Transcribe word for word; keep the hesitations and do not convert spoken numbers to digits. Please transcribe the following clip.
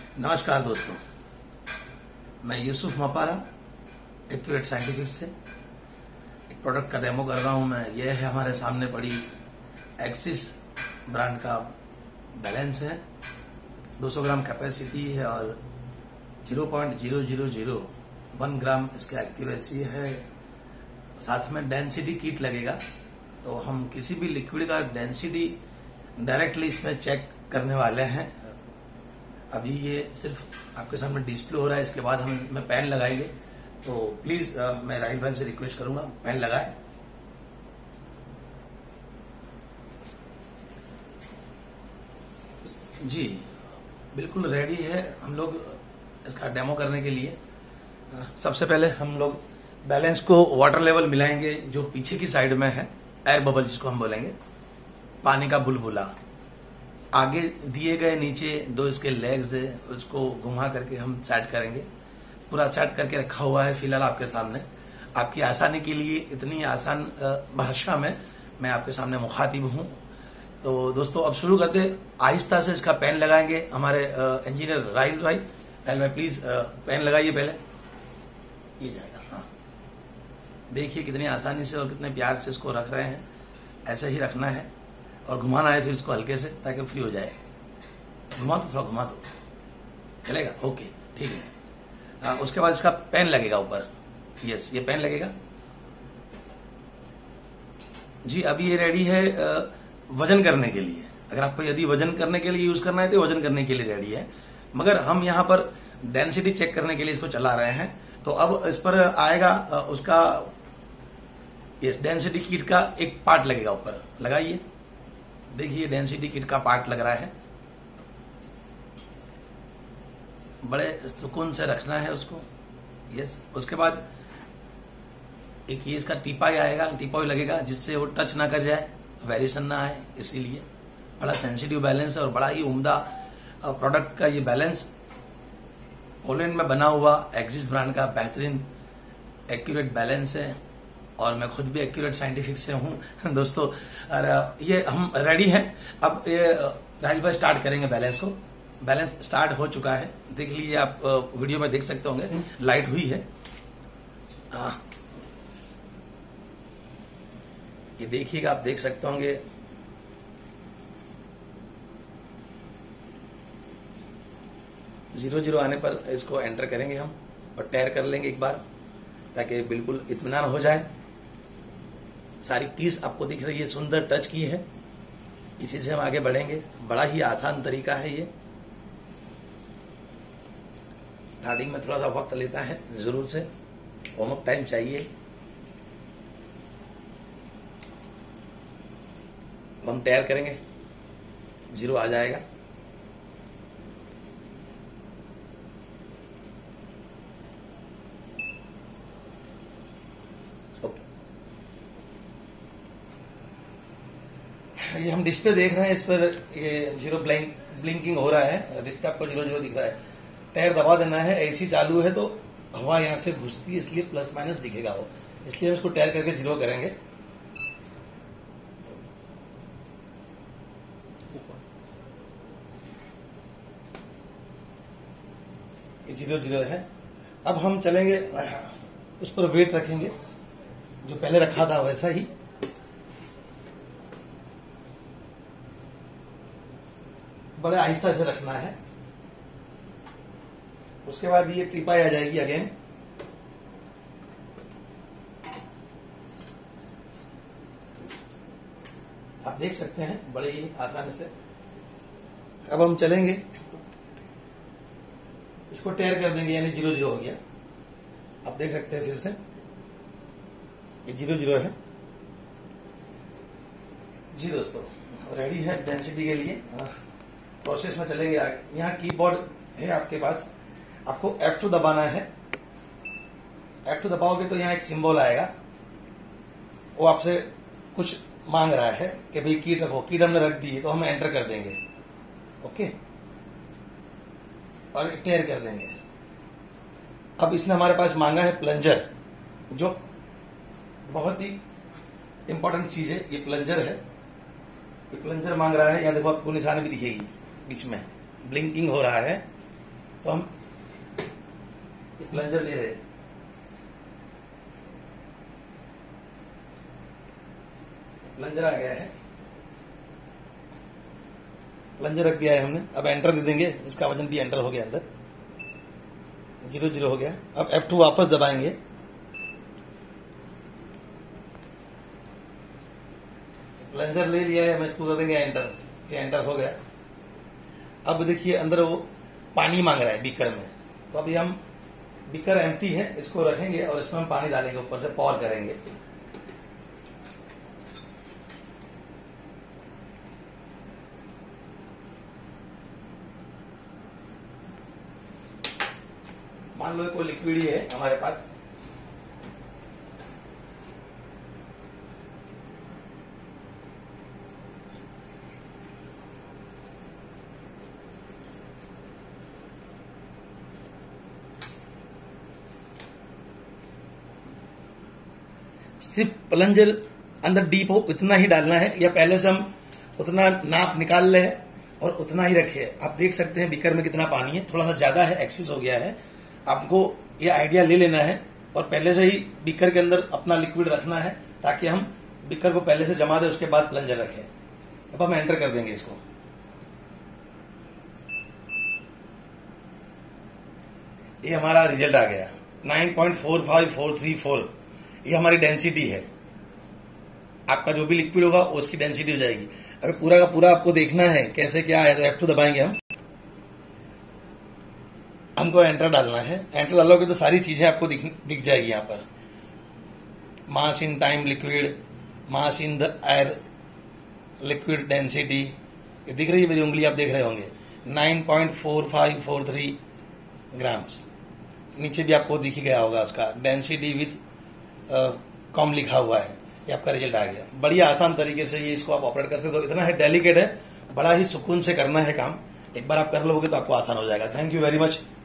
नमस्कार दोस्तों, मैं यूसुफ मपारा एक्यूरेट साइंटिफिक से एक प्रोडक्ट का डेमो कर रहा हूं मैं। ये है हमारे सामने पड़ी एक्सिस ब्रांड का बैलेंस है। दो सौ ग्राम कैपेसिटी है और zero point zero zero zero one gram इसका एक्यूरेसी है। साथ में डेंसिटी किट लगेगा, तो हम किसी भी लिक्विड का डेंसिटी डायरेक्टली इसमें चेक करने वाले हैं। अभी ये सिर्फ आपके सामने डिस्प्ले हो रहा है, इसके बाद हम में पेन लगाएंगे। तो प्लीज मैं राहिल भाई से रिक्वेस्ट करूंगा, पेन लगाए। जी बिल्कुल रेडी है हम लोग इसका डेमो करने के लिए। सबसे पहले हम लोग बैलेंस को वाटर लेवल मिलाएंगे, जो पीछे की साइड में है, एयर बबल जिसको हम बोलेंगे, पानी का बुलबुला। आगे दिए गए नीचे दो इसके लेग्स है, उसको घुमा करके हम सेट करेंगे। पूरा सेट करके रखा हुआ है फिलहाल आपके सामने। आपकी आसानी के लिए इतनी आसान भाषा में मैं आपके सामने मुखातिब हूं। तो दोस्तों अब शुरू करते, आहिस्ता से इसका पेन लगाएंगे। हमारे इंजीनियर राहिल भाई, राहिल भाई प्लीज पेन लगाइए पहले। ये जाएगा, हाँ देखिए कितनी आसानी से और कितने प्यार से इसको रख रहे हैं। ऐसे ही रखना है और घुमाना है फिर इसको हल्के से, ताकि फ्री हो जाए। घुमा तो थोड़ा घुमा दो, चलेगा? ओके ठीक है। आ, उसके बाद इसका पेन लगेगा ऊपर। यस, ये पेन लगेगा जी। अभी ये रेडी है वजन करने के लिए। अगर आपको यदि वजन करने के लिए यूज करना है तो वजन करने के लिए रेडी है, मगर हम यहाँ पर डेंसिटी चेक करने के लिए इसको चला रहे हैं। तो अब इस पर आएगा उसका, यस, डेंसिटी किट का एक पार्ट लगेगा ऊपर। लगाइए, देखिए डेंसिटी किट का पार्ट लग रहा है। बड़े सुकून से रखना है उसको। यस, उसके बाद एक ये इसका टीपाई आएगा, टीपाई लगेगा जिससे वो टच ना कर जाए, वेरिएशन ना आए। इसीलिए बड़ा सेंसिटिव बैलेंस है और बड़ा ही उम्दा प्रोडक्ट का ये बैलेंस। पोलैंड में बना हुआ एक्सिस ब्रांड का बेहतरीन एक्यूरेट बैलेंस है और मैं खुद भी एक्यूरेट साइंटिफिक से हूं दोस्तों। और ये हम रेडी हैं। अब ये राहिल भाई स्टार्ट करेंगे बैलेंस को। बैलेंस स्टार्ट हो चुका है, देख लीजिए आप वीडियो में देख सकते होंगे, लाइट हुई है। आ, ये देखिएगा, आप देख सकते होंगे। जीरो जीरो आने पर इसको एंटर करेंगे हम और टैर कर लेंगे एक बार, ताकि बिल्कुल इत्मीनान हो जाए। सारी कीज आपको दिख रही है, सुंदर टच की है। इसी से हम आगे बढ़ेंगे। बड़ा ही आसान तरीका है ये। स्टार्टिंग में थोड़ा सा वक्त लेता है जरूर से, वार्म अप टाइम चाहिए। हम तैयार करेंगे, जीरो आ जाएगा। ये हम डिस्प्ले देख रहे हैं, इस पर ये जीरो ब्लिंक ब्लिंकिंग हो रहा है। डिस्प्ले आपको जीरो जीरो दिख रहा है। टायर दबा देना है। एसी चालू है तो हवा यहां से घुसती है, इसलिए प्लस माइनस दिखेगा वो। इसलिए हम इसको टायर करके जीरो करेंगे। ये जीरो जीरो है। अब हम चलेंगे, उस पर वेट रखेंगे जो पहले रखा था वैसा ही। बड़े आहिस्ता से रखना है। उसके बाद ये टिपाई आ जाएगी अगेन। आप देख सकते हैं बड़े ही आसानी से। अब हम चलेंगे, इसको टेयर कर देंगे, यानी जीरो जीरो हो गया। आप देख सकते हैं फिर से ये जीरो जीरो है जी। दोस्तों रेडी है डेंसिटी के लिए। प्रोसेस में चलेंगे आगे। यहाँ कीबोर्ड है आपके पास, आपको एफ टू दबाना है। एफ टू दबाओगे तो यहाँ एक सिंबल आएगा, वो आपसे कुछ मांग रहा है कि भाई कीट रखो। कीट हमने रख दी है तो हम एंटर कर देंगे, ओके, और टेयर कर देंगे। अब इसने हमारे पास मांगा है प्लंजर, जो बहुत ही इंपॉर्टेंट चीज है। ये प्लंजर है, ये प्लंजर मांग रहा है। यहाँ देखो आपको निशान भी दिखेगी, बीच में ब्लिंकिंग हो रहा है। तो हम ये प्लंजर ले रहे हैं, प्लंजर आ गया है, प्लंजर रख दिया है हमने। अब एंटर दे देंगे, इसका वजन भी एंटर हो गया अंदर, जीरो जीरो हो गया। अब एफ टू वापस दबाएंगे, प्लंजर ले लिया है, हम इसको कर देंगे एंटर, ये एंटर हो गया। अब देखिए अंदर वो पानी मांग रहा है बीकर में, तो अभी हम बीकर एम्प्टी है, इसको रखेंगे और इसमें हम पानी डालेंगे, ऊपर से पॉर करेंगे। मान लो कोई लिक्विड ही है हमारे पास, सिर्फ प्लंजर अंदर डीप हो इतना ही डालना है, या पहले से हम उतना नाप निकाल ले और उतना ही रखे। आप देख सकते हैं बीकर में कितना पानी है, थोड़ा सा ज्यादा है, एक्सेस हो गया है। आपको ये आइडिया ले लेना है और पहले से ही बीकर के अंदर अपना लिक्विड रखना है, ताकि हम बीकर को पहले से जमा दें, उसके बाद प्लंजर रखें। अब हम एंटर कर देंगे इसको। ये हमारा रिजल्ट आ गया nine point four five four three four, ये हमारी डेंसिटी है। आपका जो भी लिक्विड होगा उसकी डेंसिटी हो जाएगी। अभी पूरा का पूरा आपको देखना है कैसे क्या है, तो एफ टू दबाएंगे हम, हमको एंटर डालना है। एंटर डालोगे तो सारी चीजें आपको दिख, दिख जाएगी यहाँ पर, mass in time liquid, mass in the air liquid density, ये दिख रही है मेरी उंगली, आप देख रहे होंगे nine point four five four three grams. नीचे भी आपको दिख ही गया होगा उसका डेंसिटी विथ कॉम लिखा हुआ है। ये आपका रिजल्ट आ गया। बढ़िया आसान तरीके से ये इसको आप ऑपरेट कर सकते हो। इतना है डेलिकेट है, बड़ा ही सुकून से करना है काम। एक बार आप कर लोगे तो आपको आसान हो जाएगा। Thank you very much.